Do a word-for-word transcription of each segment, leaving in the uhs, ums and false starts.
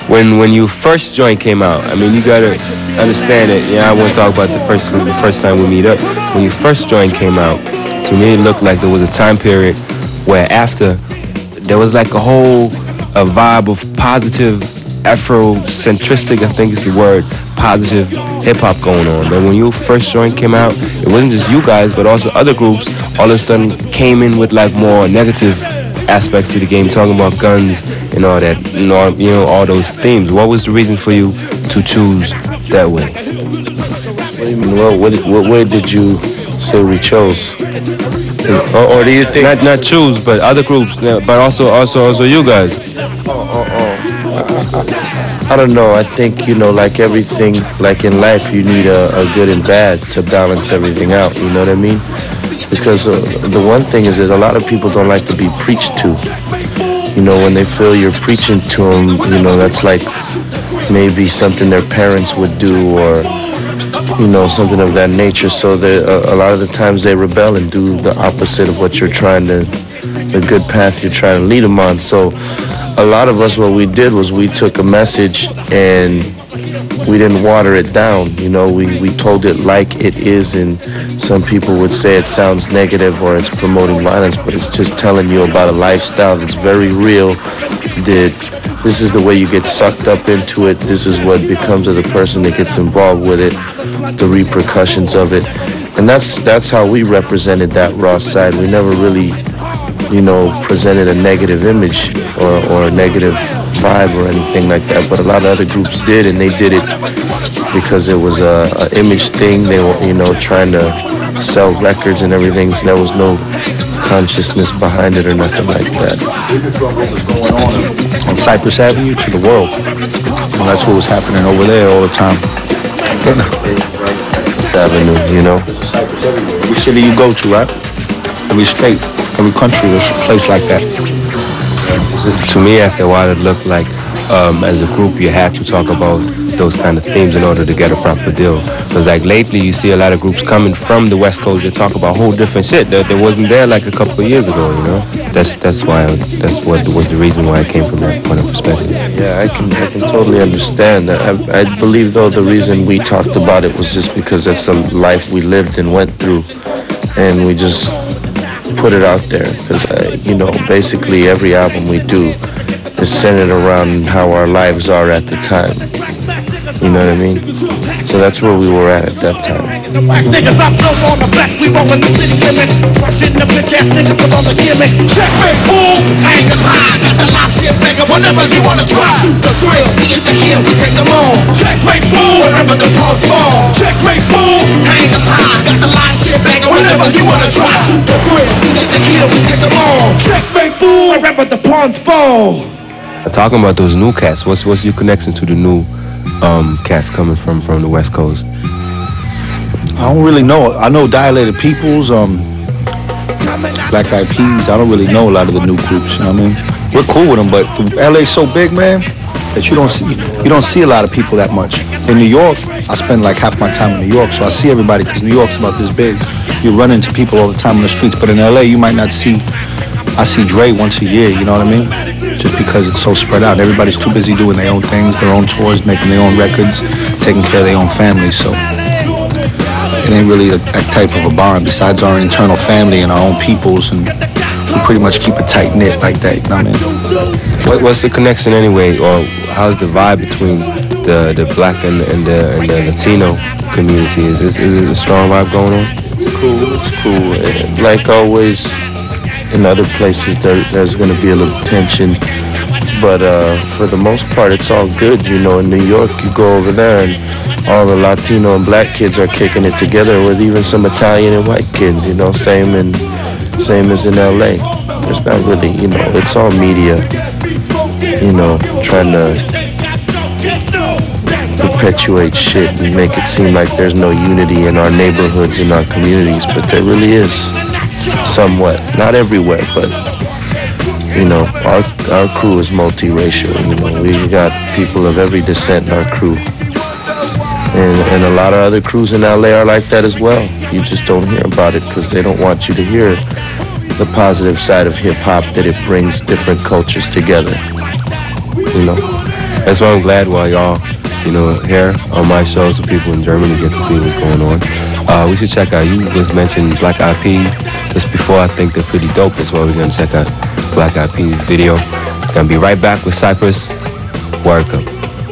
when when you first joint came out, I mean, you gotta understand it. Yeah, I won't talk about the first because the first time we meet up. When your first joint came out, to me it looked like there was a time period where after there was like a whole a vibe of positive Afrocentristic, I think is the word, positive hip hop going on. But when your first joint came out, it wasn't just you guys, but also other groups all of a sudden came in with like more negative aspects to the game, talking about guns and all that, you know, you know, all those themes. What was the reason for you to choose that way? What do you mean? Well, what, what way did you say we chose? Or, or do you think not not choose, but other groups, but also also also you guys? Oh, oh, oh. I, I don't know. I think, you know, like everything, like in life, you need a, a good and bad to balance everything out. You know what I mean? Because uh, the one thing is that a lot of people don't like to be preached to. You know, when they feel you're preaching to them, you know, that's like maybe something their parents would do, or, you know, something of that nature. So they, uh, a lot of the times they rebel and do the opposite of what you're trying to, the good path you're trying to lead them on. So a lot of us, what we did was we took a message and we didn't water it down. You know, we, we told it like it is, and some people would say it sounds negative or it's promoting violence, but it's just telling you about a lifestyle that's very real, that this is the way you get sucked up into it, this is what becomes of the person that gets involved with it, the repercussions of it. And that's that's how we represented that raw side. We never really, you know, presented a negative image or, or a negative vibe or anything like that, but a lot of other groups did, and they did it because it was a, a image thing. They were, you know, trying to sell records and everything, so there was no consciousness behind it or nothing like that. Going on on Cypress Avenue to the world. And that's what was happening over there all the time. Cypress Avenue, you know. Every city you go to, right? Every state, every country, there's a place like that. Just to me, after a while, it looked like um, as a group you had to talk about those kind of themes in order to get a proper deal. Because like lately, you see a lot of groups coming from the West Coast that talk about whole different shit that, that wasn't there like a couple of years ago. You know, that's that's why that's what was the reason why I came from that point of perspective. Yeah, I can I can totally understand that. I, I believe though the reason we talked about it was just because that's a life we lived and went through, and we just put it out there. Because uh, you know, basically every album we do is centered around how our lives are at the time. You know what I mean? So that's where we were at at that time. Niggas, I'm so on the black, we rolling the city limits. Rushing the bitch ass niggas with all the gimmick. Checkmate, fool! Hang the line, got the live shit banger. Whenever you wanna try, shoot the thrill, we get the hill, we take them on. Checkmate, fool! Wherever the dogs fall. Checkmate, fool! Hang the line, got the live shit banger. Whenever you wanna try, shoot the thrill, we get the hill, we take them on. Checkmate, fool! Wherever the pawns fall. Talking about those new cats, what's what's your connection to the new um, cats coming from from the West Coast? I don't really know. I know Dilated Peoples, um, Black Eyed Peas. I don't really know a lot of the new groups. You know what I mean? We're cool with them, but L A's so big, man, that you don't see you don't see a lot of people that much. In New York, I spend like half my time in New York, so I see everybody because New York's about this big. You run into people all the time on the streets, but in L A, you might not see. I see Dre once a year. You know what I mean? Just because it's so spread out. Everybody's too busy doing their own things, their own tours, making their own records, taking care of their own families. So it ain't really a, that type of a bond besides our internal family and our own peoples, and we pretty much keep it tight knit like that. You know what I mean? What, what's the connection anyway, or how's the vibe between the the black and, and the and the Latino community? Is is, is it a strong vibe going on? It's cool. It's cool. Like always. In other places, there, there's going to be a little tension, but uh, for the most part, it's all good. You know, in New York, you go over there, and all the Latino and black kids are kicking it together with even some Italian and white kids. You know, same in same as in L A. There's not really, you know, it's all media. You know, trying to perpetuate shit and make it seem like there's no unity in our neighborhoods, in our communities, but there really is. Somewhat, not everywhere, but you know, our our crew is multiracial. You know, we got people of every descent in our crew, and and a lot of other crews in L A are like that as well. You just don't hear about it because they don't want you to hear the positive side of hip hop, that it brings different cultures together. You know. That's why I'm glad while y'all, you know, here on my shows with people in Germany get to see what's going on. Uh, we should check out, you just mentioned Black Eyed Peas just before. I think they're pretty dope. That's why we're going to check out Black Eyed Peas video. Gonna be right back with Cypress. Word Cup.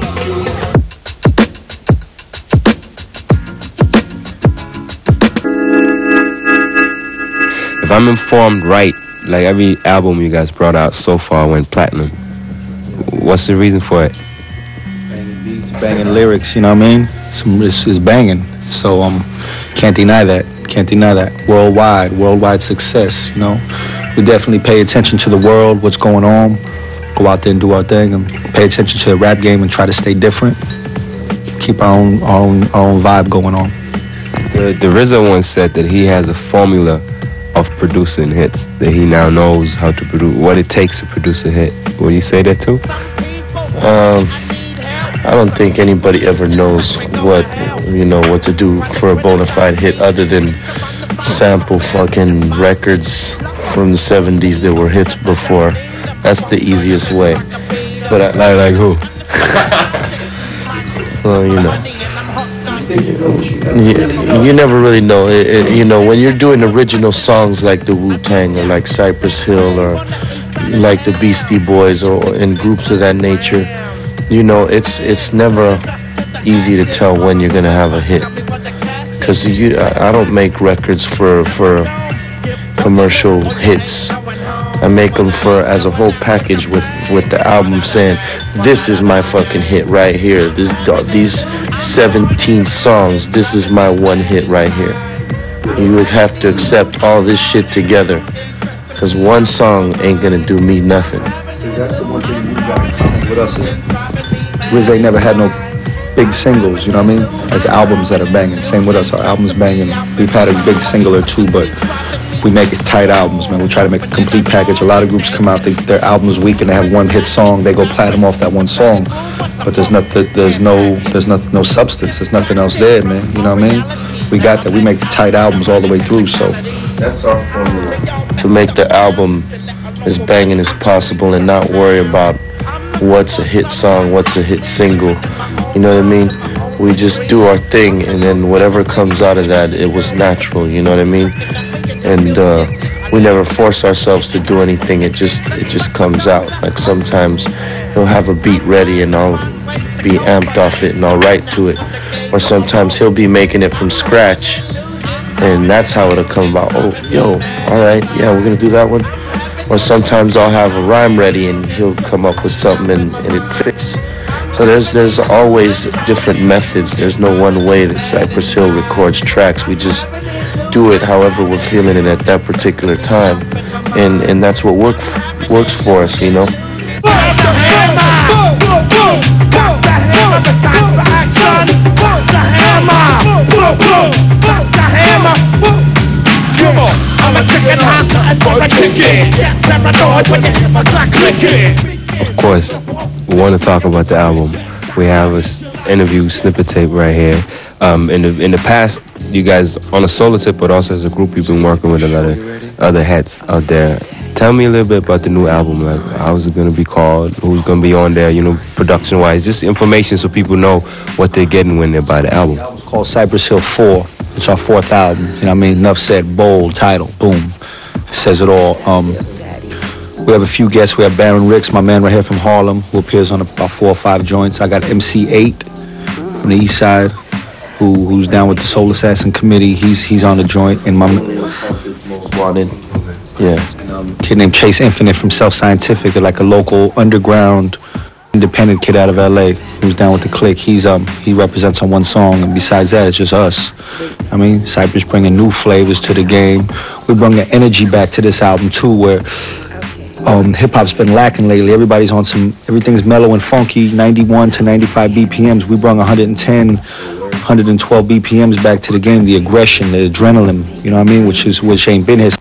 If I'm informed right, like every album you guys brought out so far went platinum. What's the reason for it? Banging beats, banging lyrics, you know what I mean? Some it's, it's banging. So um, can't deny that. Can't deny that. Worldwide, worldwide success. You know, we definitely pay attention to the world, what's going on. Go out there and do our thing, and pay attention to the rap game and try to stay different. Keep our own, our own, our own vibe going on. The, the R Z A once said that he has a formula of producing hits, that he now knows how to produce, what it takes to produce a hit. Will you say that too? Um, I don't think anybody ever knows what, you know, what to do for a bona fide hit other than sample fucking records from the seventies that were hits before. That's the easiest way. But I, Like, like who? well, you know. You, you never really know. It, it, you know, when you're doing original songs like the Wu-Tang or like Cypress Hill or like the Beastie Boys or in groups of that nature, you know, it's it's never easy to tell when you're gonna have a hit. Cause you, I don't make records for for commercial hits. I make them for as a whole package with with the album saying, this is my fucking hit right here. This these seventeen songs, this is my one hit right here. You would have to accept all this shit together, cause one song ain't gonna do me nothing. That's the one thing you got in common with us is R Z A never had no big singles, you know what I mean? As albums that are banging. Same with us, our albums banging. We've had a big single or two, but we make it tight albums, man. We try to make a complete package. A lot of groups come out, they, their album's weak and they have one hit song. They go platinum off that one song, but there's not, there's no, there's not, no substance. There's nothing else there, man. You know what I mean? We got that. We make tight albums all the way through. So that's our formula, to make the album as banging as possible and not worry about what's a hit song, what's a hit single. You know what I mean? We just do our thing, and then whatever comes out of that, it was natural. You know what I mean? And uh, we never force ourselves to do anything. It just it just comes out. Like sometimes he'll have a beat ready and I'll be amped off it and I'll write to it. Or sometimes he'll be making it from scratch and that's how it'll come about. Oh, yo, all right, yeah, we're gonna do that one. Or sometimes I'll have a rhyme ready and he'll come up with something and, and it fits. So there's there's always different methods. There's no one way that Cypress Hill records tracks. We just do it however we're feeling it at that particular time, and and that's what works works for us, you know. Of course, we want to talk about the album. We have an interview snippet tape right here. Um, in the in the past, you guys on a solo tip, but also as a group, you've been working with a lot of other heads out there. Tell me a little bit about the new album. Like, how's it gonna be called? Who's gonna be on there? You know, production-wise, just information so people know what they're getting when they buy the album. It's called Cypress Hill four. It's our fourth album. You know what I mean? Enough said. Bold title. Boom. It says it all. Um, we have a few guests. We have Baron Ricks, my man right here from Harlem, who appears on about four or five joints. I got M C eight from the East Side, who who's down with the Soul Assassin Committee. He's he's on the joint. And my Most Wanted. Yeah. um, kid named Chase Infinite from Self Scientific, like a local underground independent kid out of L A who's down with the clique. He's um he represents on one song, and besides that, it's just us. I mean, Cypress bringing new flavors to the game. We bring the energy back to this album too, where um hip hop's been lacking lately. Everybody's on some, everything's mellow and funky, ninety-one to ninety-five B P Ms. We brought one hundred ten, one hundred twelve B P Ms back to the game. The aggression, the adrenaline, you know what I mean, which is which ain't been here.